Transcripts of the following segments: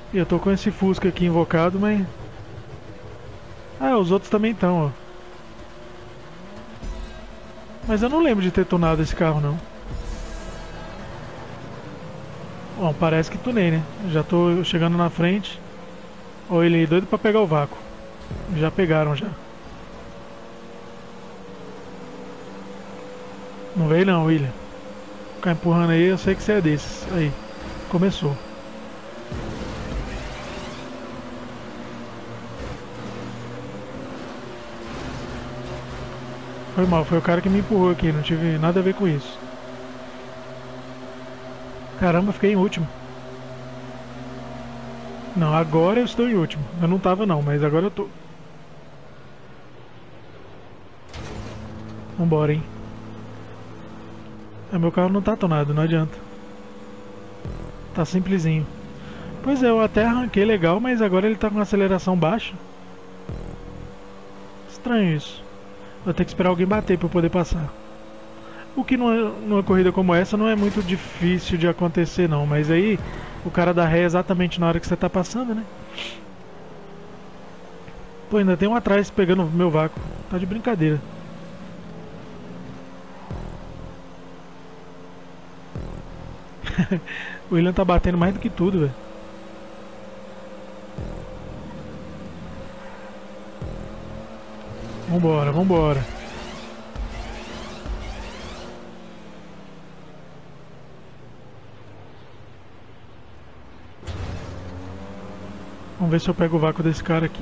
E eu tô com esse Fusca aqui invocado, mas... Ah, os outros também estão, ó. Mas eu não lembro de ter tunado esse carro, não. Bom, parece que tunei, né? Já tô chegando na frente. Ó, ele aí doido pra pegar o vácuo. Já pegaram, já. Não veio não, William. Ficar empurrando aí, eu sei que você é desses. Aí, começou. Foi mal, foi o cara que me empurrou aqui, não tive nada a ver com isso. Caramba, fiquei em último. Não, agora eu estou em último. Eu não tava não, mas agora eu tô. Vambora, hein. Meu carro não tá tonado, não adianta. Tá simplesinho. Pois é, eu até arranquei legal, mas agora ele tá com aceleração baixa. Estranho isso. Vou ter que esperar alguém bater pra eu poder passar. O que numa corrida como essa não é muito difícil de acontecer não, mas aí o cara dá ré exatamente na hora que você tá passando, né? Pô, ainda tem um atrás pegando meu vácuo. Tá de brincadeira. O William tá batendo mais do que tudo, velho. Vambora, vambora. Vamos ver se eu pego o vácuo desse cara aqui.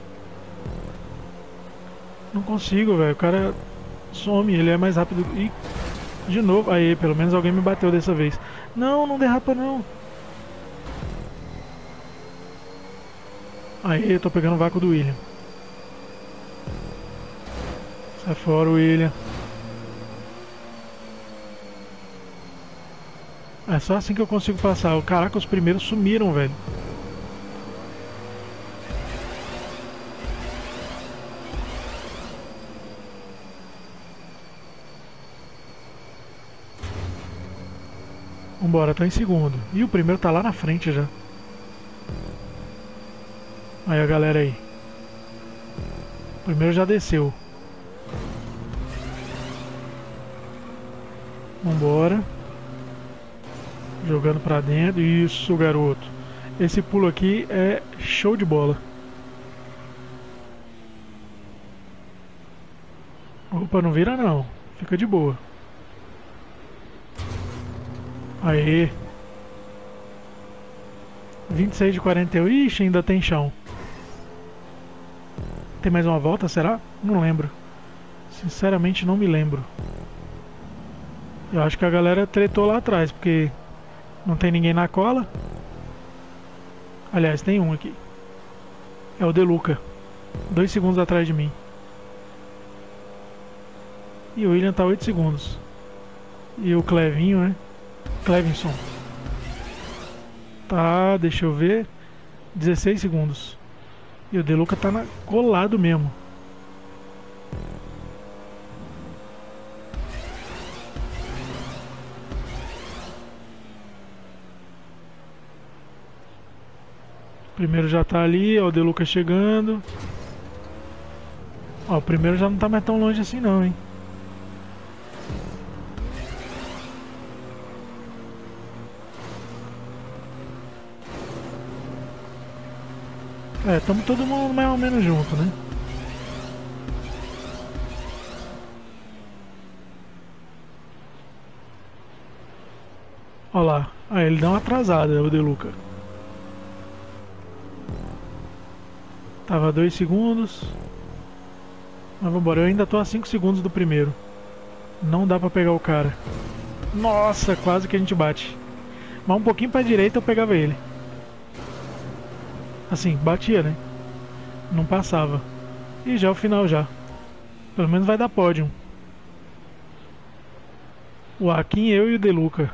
Não consigo, velho. O cara some, ele é mais rápido. Ih, de novo. Aí, pelo menos alguém me bateu dessa vez. Não, não derrapa não. Aí, eu tô pegando o vácuo do William. Sai fora, William. É só assim que eu consigo passar. Caraca, os primeiros sumiram, velho. Vambora, tô em segundo. E o primeiro tá lá na frente já. Aí a galera aí. O primeiro já desceu. Vambora. Jogando pra dentro. Isso, garoto. Esse pulo aqui é show de bola. Opa, não vira não. Fica de boa. Aê. 26 de 41. Ixi, ainda tem chão. Tem mais uma volta, será? Não lembro. Sinceramente não me lembro. Eu acho que a galera tretou lá atrás, porque não tem ninguém na cola. Aliás, tem um aqui. É o Deluca. 2 segundos atrás de mim. E o William tá 8 segundos. E o Clevinho, né? Clevinson. Tá, deixa eu ver. 16 segundos. E o Deluca tá colado mesmo. O primeiro já tá ali, ó, o Deluca chegando. Ó, o primeiro já não tá mais tão longe assim não, hein. É, tamo todo mundo mais ou menos junto, né? Ó lá. Aí ele dá uma atrasada, o Deluca. Tava 2 segundos. Mas vambora, eu ainda tô a 5 segundos do primeiro. Não dá pra pegar o cara. Nossa, quase que a gente bate. Mas um pouquinho pra direita eu pegava ele. Assim, batia, né? Não passava. E já é o final já. Pelo menos vai dar pódio. O Akin, eu e o Deluca.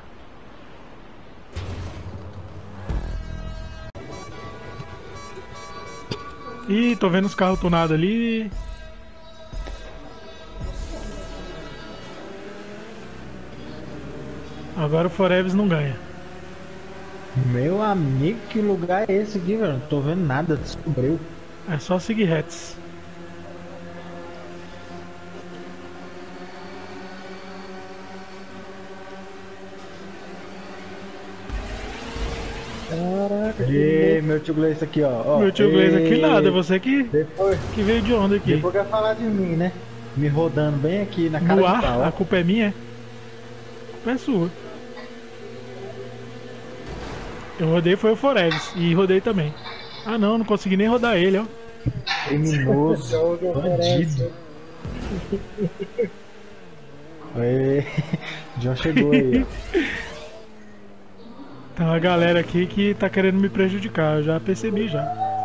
Ih, tô vendo os carros tunados ali. Agora o Forever não ganha. Meu amigo, que lugar é esse aqui, velho? Não tô vendo nada, descobriu. É só seguir retos. Caraca, que Ê, louco. meu tio Gleice aqui, ó. Meu Ó, tio Gleison aqui nada, é ê. você Depois, que veio de onda aqui. depois quer falar de mim, né? Me rodando bem aqui na cara No de ar, pau, a ó. culpa é minha, a culpa é sua. Eu rodei foi o Foreves e rodei também. Ah não, não consegui nem rodar ele, ó. Criminoso, Jogo bandido. oferece. Ê, John chegou aí, ó. Tem uma galera aqui que tá querendo me prejudicar, eu já percebi já.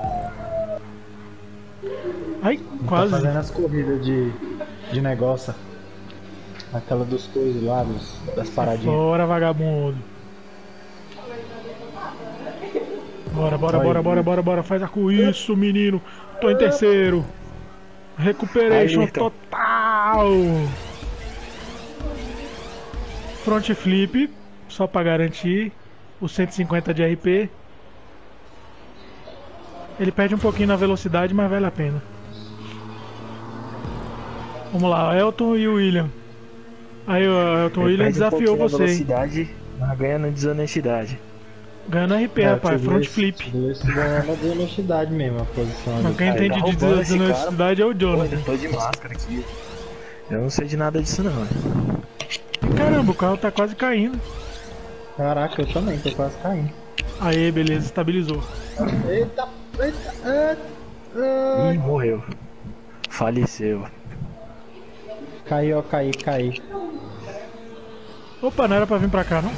Ai, Não tá quase. fazendo as corridas de negócio. Aquela dos coisas lá, das Sai paradinhas. fora, vagabundo. Bora, bora, Olha bora, bora, aí. bora, bora. Faz com isso, menino. Tô em terceiro. Aí, Recuperation então. total. Front flip, só pra garantir. O 150 de RP. Ele perde um pouquinho na velocidade, mas vale a pena. Vamos lá, Elton e o William. Aí o Elton Ele William perde um desafiou pouquinho na você, hein? velocidade, mas ganha na desonestidade. Ganhando RP, É, o tio rapaz. Front Gleice, flip. ganhou na desonestidade mesmo a posição Mas ali. quem Aí, tá entende de roubando esse cara. desonestidade é o Pô, ainda Jonathan. tô de máscara aqui. Eu não sei de nada disso, não. Caramba, o carro tá quase caindo. Caraca, eu também, tô quase caindo. Aê, beleza, estabilizou. Eita, eita, Ih, morreu. Faleceu. caiu, ó, caí. Opa, não era pra vir pra cá, não?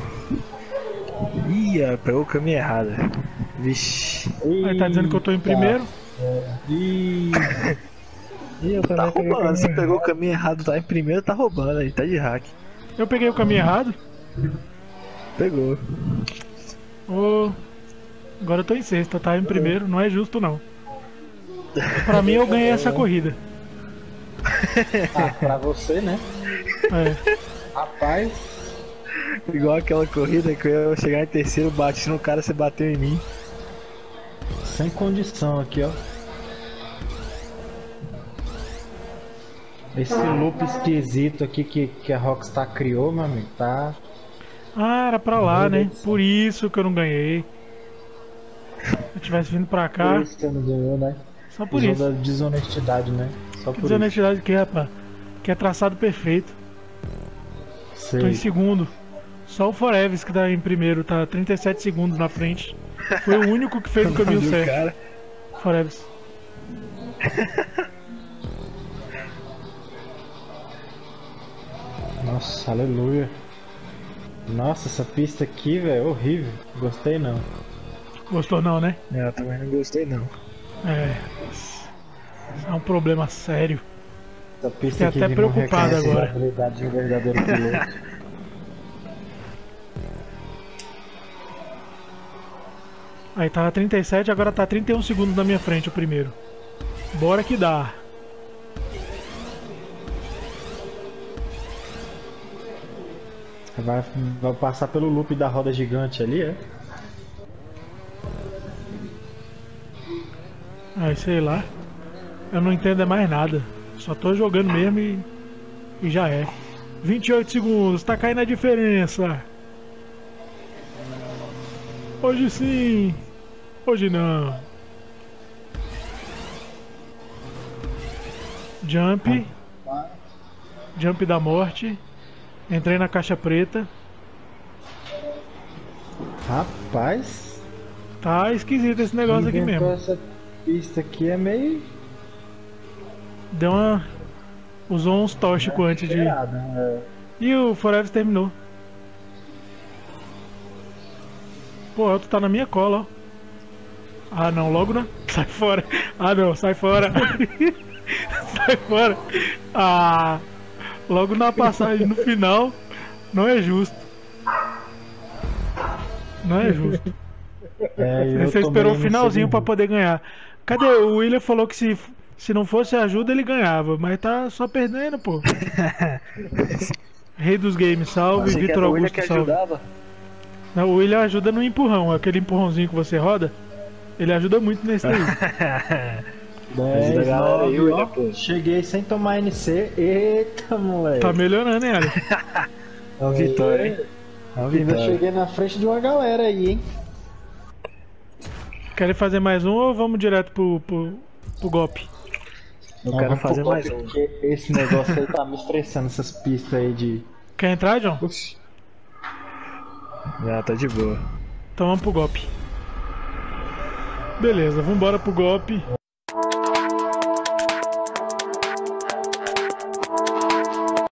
Ih, pegou o caminho errado. Vixe. Aí tá dizendo que eu tô em primeiro. Ih, Ih, eu também tá roubando. Você pegou o caminho errado, tá em primeiro, tá roubando aí. Tá de hack. Eu peguei o caminho errado. Pegou. Ô, agora eu tô em sexto, eu tava em primeiro. Não é justo, não. Pra mim, eu ganhei essa corrida. ah, pra você, né? É. Rapaz, Igual aquela corrida que eu ia chegar em terceiro, bati no cara, você bateu em mim. sem condição aqui, ó. Esse loop esquisito aqui que a Rockstar criou, meu amigo, tá. Ah, era pra lá, né? Por isso que eu não ganhei. Se eu tivesse vindo pra Por cá, isso que você não ganhou, né? só por Usou isso. da desonestidade, né? Só Que por isso. desonestidade que é, rapaz. Que é traçado perfeito. Tô em Sei. segundo. Só o Foreves que tá em primeiro, tá 37 segundos na frente. Foi o único que fez o caminho Do certo. cara. Foreves. Nossa, aleluia. Nossa, essa pista aqui, velho, é horrível. Gostei não. Gostou não, né? Eu também não gostei, não. É. Isso é um problema sério. Essa pista Fiquei aqui até que preocupado não reconhece agora. a habilidade de um verdadeiro piloto. Aí tava 37, agora tá 31 segundos na minha frente o primeiro. Bora que dá. Vai, vai passar pelo loop da roda gigante ali, é? Aí sei lá. Eu não entendo é mais nada. Só tô jogando mesmo e já é. 28 segundos, tá caindo a diferença. Hoje sim. Hoje não. Jump. Jump da morte. Entrei na caixa preta. Rapaz, Tá esquisito esse quem negócio aqui inventou mesmo. essa pista aqui é meio Deu uma. Usou uns tóxicos antes de. esperado, né? E o Forever terminou. Pô, tu tá na minha cola, ó. Ah não, logo não. Sai fora. Ah não, sai fora. Sai fora. Ah, logo na passagem no final. Não é justo. Não é justo. Eu Você tomei esperou o no finalzinho pra segundo. poder ganhar. Cadê? O William falou que se não fosse ajuda ele ganhava. Mas tá só perdendo, pô. Rei dos games, salve. Achei que Vitor era o William Augusto, que salve. ajudava. Não, o William ajuda no empurrão, aquele empurrãozinho que você roda. Ele ajuda muito nesse daí. 10, galera aí, 9, William, ó. pô. Cheguei sem tomar NC. Eita, moleque. Tá melhorando, hein, Ali? É uma vitória, hein? É uma Ainda vitória. cheguei na frente de uma galera aí, hein? Querem fazer mais um ou vamos direto pro golpe? Eu Não, quero vamos pro fazer mais golpe, um. porque esse negócio aí tá me estressando, essas pistas aí de... Quer entrar, John? Já tá de boa. Então vamos pro golpe. Beleza, vambora pro golpe.